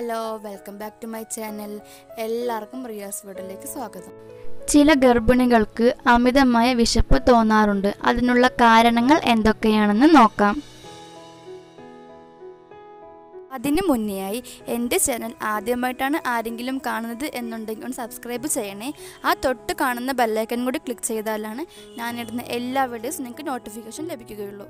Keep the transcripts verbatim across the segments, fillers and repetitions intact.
Hello, welcome back to my channel. എല്ലാവർക്കും റിയാസ് വേർഡിലേക്ക് സ്വാഗതം. ചില ഗർഭിണികൾക്ക് അമിതമായ വിശപ്പ് തോന്നാറുണ്ട്. അതിനുള്ള കാരണങ്ങൾ എന്തൊക്കെയാണെന്ന് നോക്കാം. അതിന് മുന്നെയായി എൻ്റെ ചാനൽ ആദ്യമായിട്ടാണ് ആരെങ്കിലും കാണുന്നത് എന്നുണ്ടെങ്കിൽ ഒന്ന് സബ്സ്ക്രൈബ് ചെയ്യണേ. ആ തൊട്ട് കാണുന്ന ബെല്ലൈക്കൺ കൂടി ക്ലിക്ക് ചെയ്താലാണ് ഞാനിടുന്ന എല്ലാ വീഡിയോസും നിങ്ങൾക്ക് നോട്ടിഫിക്കേഷൻ ലഭിക്കുകയുള്ളൂ.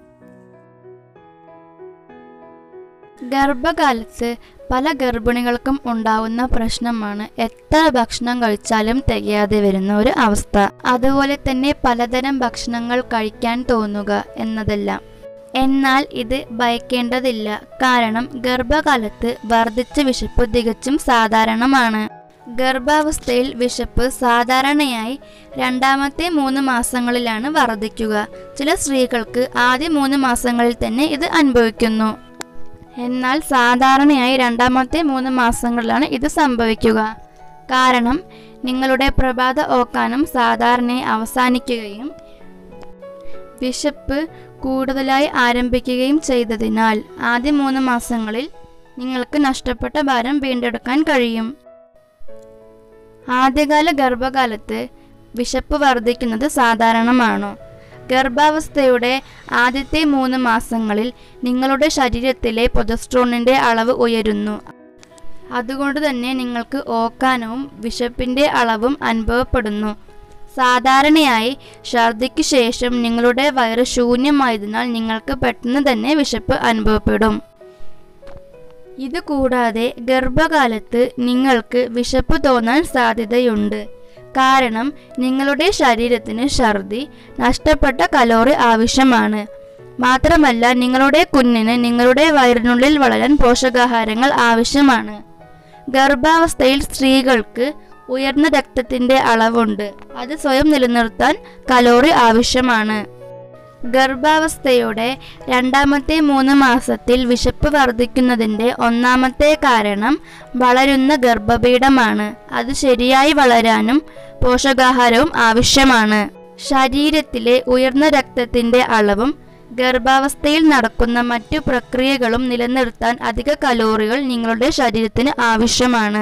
ഗർഭകാലത്ത് പല ഗർഭിണികൾക്കും ഉണ്ടാവുന്ന പ്രശ്നമാണ് എത്ര ഭക്ഷണം കഴിച്ചാലും തികയാതെ വരുന്ന ഒരു അവസ്ഥ. അതുപോലെ തന്നെ പലതരം ഭക്ഷണങ്ങൾ കഴിക്കാൻ തോന്നുക എന്നതെല്ലാം. എന്നാൽ ഇത് ഭയക്കേണ്ടതില്ല. കാരണം ഗർഭകാലത്ത് വർദ്ധിച്ച വിശപ്പ് തികച്ചും സാധാരണമാണ്. ഗർഭാവസ്ഥയിൽ വിശപ്പ് സാധാരണയായി രണ്ടാമത്തെ മൂന്ന് മാസങ്ങളിലാണ് വർദ്ധിക്കുക. ചില സ്ത്രീകൾക്ക് ആദ്യ മൂന്ന് മാസങ്ങളിൽ തന്നെ ഇത് അനുഭവിക്കുന്നു. എന്നാൽ സാധാരണയായി രണ്ടാമത്തെ മൂന്ന് മാസങ്ങളിലാണ് ഇത് സംഭവിക്കുക. കാരണം നിങ്ങളുടെ പ്രഭാത ഓക്കാനം സാധാരണയായി അവസാനിക്കുകയും വിശപ്പ് കൂടുതലായി ആരംഭിക്കുകയും ചെയ്തതിനാൽ ആദ്യ മൂന്ന് മാസങ്ങളിൽ നിങ്ങൾക്ക് നഷ്ടപ്പെട്ട ഭാരം വീണ്ടെടുക്കാൻ കഴിയും. ആദ്യകാല ഗർഭകാലത്ത് വിശപ്പ് വർദ്ധിക്കുന്നത് സാധാരണമാണോ? ഗർഭാവസ്ഥയുടെ ആദ്യത്തെ മൂന്ന് മാസങ്ങളിൽ നിങ്ങളുടെ ശരീരത്തിലെ പ്രൊജസ്ട്രോണിൻ്റെ അളവ് ഉയരുന്നു. അതുകൊണ്ട് തന്നെ നിങ്ങൾക്ക് ഓക്കാനവും വിശപ്പിൻ്റെ അളവും അനുഭവപ്പെടുന്നു. സാധാരണയായി ഛർദിക്ക് ശേഷം നിങ്ങളുടെ വയറ് ശൂന്യമായതിനാൽ നിങ്ങൾക്ക് പെട്ടെന്ന് തന്നെ വിശപ്പ് അനുഭവപ്പെടും. ഇതുകൂടാതെ ഗർഭകാലത്ത് നിങ്ങൾക്ക് വിശപ്പ് തോന്നാൻ സാധ്യതയുണ്ട്. കാരണം നിങ്ങളുടെ ശരീരത്തിന് ഛർദി, നഷ്ടപ്പെട്ട കലോറി ആവശ്യമാണ്. മാത്രമല്ല നിങ്ങളുടെ കുഞ്ഞിന് നിങ്ങളുടെ വയറിനുള്ളിൽ വളരാൻ പോഷകാഹാരങ്ങൾ ആവശ്യമാണ്. ഗർഭാവസ്ഥയിൽ സ്ത്രീകൾക്ക് ഉയർന്ന രക്തത്തിൻ്റെ അളവുണ്ട്. അത് സ്വയം നിലനിർത്താൻ കലോറി ആവശ്യമാണ്. ഗർഭാവസ്ഥയുടെ രണ്ടാമത്തെ മൂന്ന് മാസത്തിൽ വിശപ്പ് വർദ്ധിക്കുന്നതിൻ്റെ ഒന്നാമത്തെ കാരണം വളരുന്ന ഗർഭപീഠമാണ്. അത് ശരിയായി വളരാനും പോഷകാഹാരവും ആവശ്യമാണ്. ശരീരത്തിലെ ഉയർന്ന രക്തത്തിൻ്റെ അളവും ഗർഭാവസ്ഥയിൽ നടക്കുന്ന മറ്റു പ്രക്രിയകളും നിലനിർത്താൻ അധിക കലോറികൾ നിങ്ങളുടെ ശരീരത്തിന് ആവശ്യമാണ്.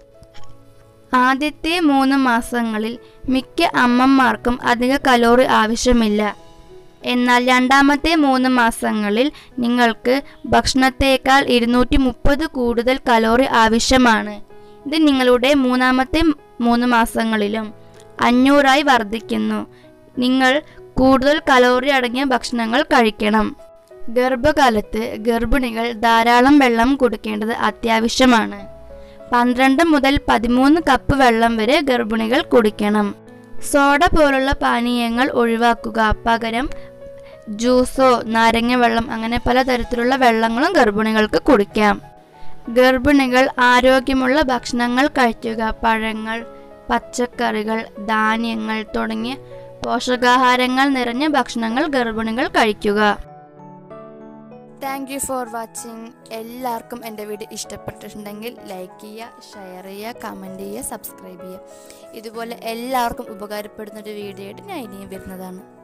ആദ്യത്തെ മൂന്ന് മാസങ്ങളിൽ മിക്ക അമ്മമാർക്കും അധിക കലോറി ആവശ്യമില്ല. എന്നാൽ രണ്ടാമത്തെ മൂന്ന് മാസങ്ങളിൽ നിങ്ങൾക്ക് ഭക്ഷണത്തേക്കാൾ ഇരുന്നൂറ്റി മുപ്പത് കൂടുതൽ കലോറി ആവശ്യമാണ്. ഇത് നിങ്ങളുടെ മൂന്നാമത്തെ മൂന്ന് മാസങ്ങളിലും അഞ്ഞൂറായി വർദ്ധിക്കുന്നു. നിങ്ങൾ കൂടുതൽ കലോറി അടങ്ങിയ ഭക്ഷണങ്ങൾ കഴിക്കണം. ഗർഭകാലത്ത് ഗർഭിണികൾ ധാരാളം വെള്ളം കുടിക്കേണ്ടത് അത്യാവശ്യമാണ്. പന്ത്രണ്ട് മുതൽ പതിമൂന്ന് കപ്പ് വെള്ളം വരെ ഗർഭിണികൾ കുടിക്കണം. സോഡ പോലുള്ള പാനീയങ്ങൾ ഒഴിവാക്കുക. പകരം ജ്യൂസോ നാരങ്ങ വെള്ളം അങ്ങനെ പലതരത്തിലുള്ള വെള്ളങ്ങളും ഗർഭിണികൾക്ക് കുടിക്കാം. ഗർഭിണികൾ ആരോഗ്യമുള്ള ഭക്ഷണങ്ങൾ കഴിക്കുക. പഴങ്ങൾ, പച്ചക്കറികൾ, ധാന്യങ്ങൾ തുടങ്ങിയ പോഷകാഹാരങ്ങൾ നിറഞ്ഞ ഭക്ഷണങ്ങൾ ഗർഭിണികൾ കഴിക്കുക. Thank you for watching. എല്ലാവർക്കും എൻ്റെ വീഡിയോ ഇഷ്ടപ്പെട്ടിട്ടുണ്ടെങ്കിൽ ലൈക്ക് ചെയ്യുക, ഷെയർ ചെയ്യുക, കമൻറ്റ് ചെയ്യുക, സബ്സ്ക്രൈബ് ചെയ്യുക. ഇതുപോലെ എല്ലാവർക്കും ഉപകാരപ്പെടുന്നൊരു വീഡിയോ ആയിട്ട് ഞാൻ ഇനിയും വരുന്നതാണ്.